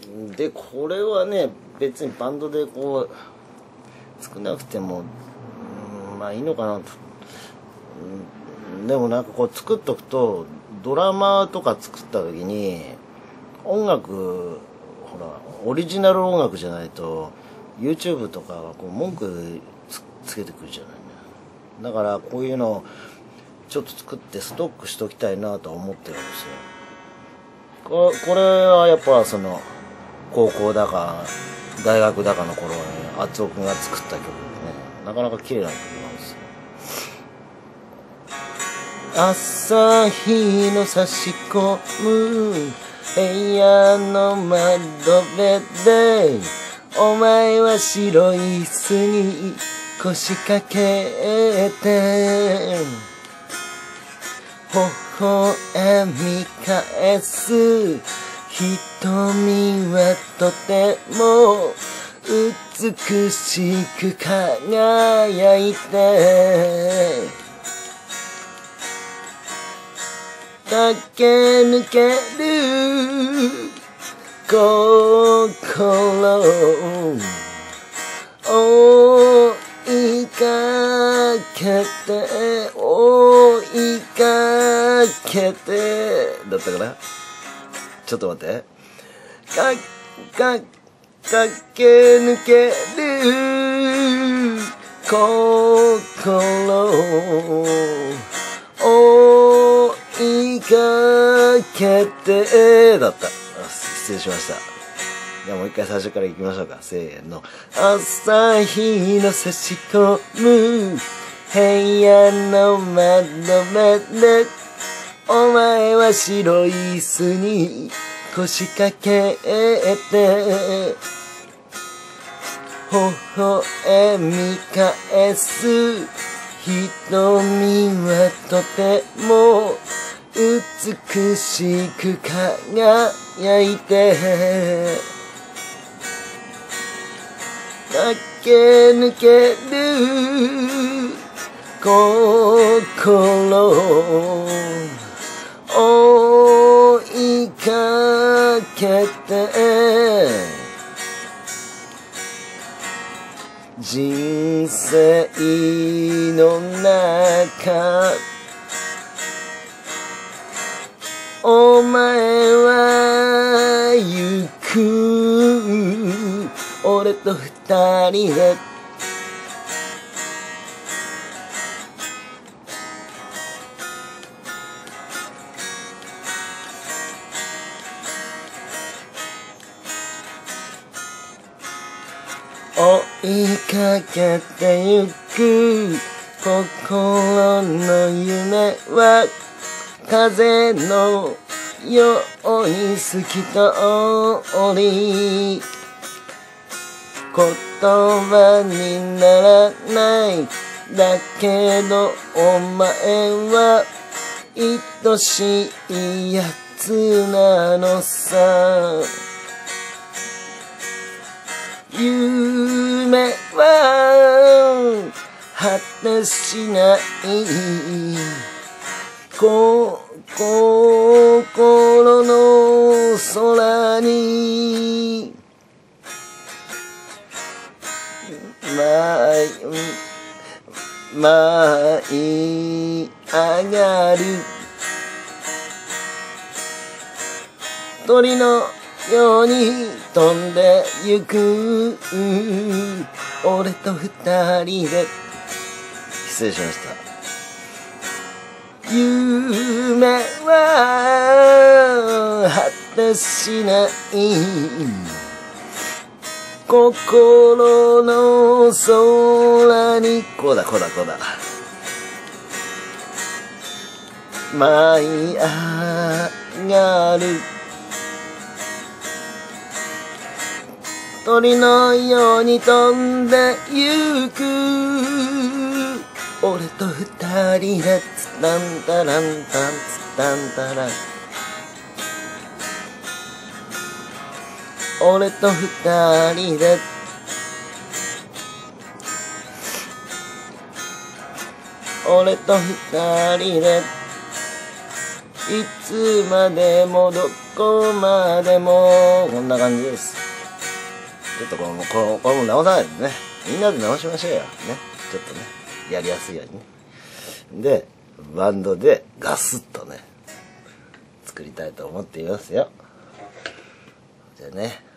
でこれはね別にバンドでこう作んなくても、まあいいのかなと、でもなんかこう作っとくとドラマとか作った時に音楽ほらオリジナル音楽じゃないと YouTube とかがこう文句 つけてくるじゃないね。だからこういうのをちょっと作ってストックしときたいなとは思ってるんですよ。これはやっぱその高校だか大学だかの頃に厚尾くんが作った曲でね、なかなか綺麗な曲なんですよ。朝日の差し込む部屋の窓辺でお前は白い椅子に腰掛けて微笑み返す瞳はとても美しく輝いて駆け抜ける心追いかけて追いかけてだったかな。ちょっと待って。駆け抜ける心追いかけてだった。失礼しました。じゃあもう一回最初から行きましょうか。せーの。朝日の差し込む部屋の窓辺でお前は白い椅子に腰掛けて微笑み返す瞳はとても美しく輝いて駆け抜ける心追いかけて人生の中お前は行く俺と二人で追いかけてゆく心の夢は風のように透き通り言葉にならないだけどお前は愛しいやつなのさ夢は果てしない心の空に舞い上がる鳥のように飛んでゆく俺と二人で失礼しました。夢は果てしない心の空にこうだ舞い上がる鳥のように飛んでゆく俺と二人でツタンタランタンツタンタラン俺と二人で俺と二人でいつまでもどこまでもこんな感じです。ちょっとこれも直さないとね、みんなで直しましょうよね。ちょっとねやりやすいようにね。でバンドでガスッとね作りたいと思っていますよ。じゃあね。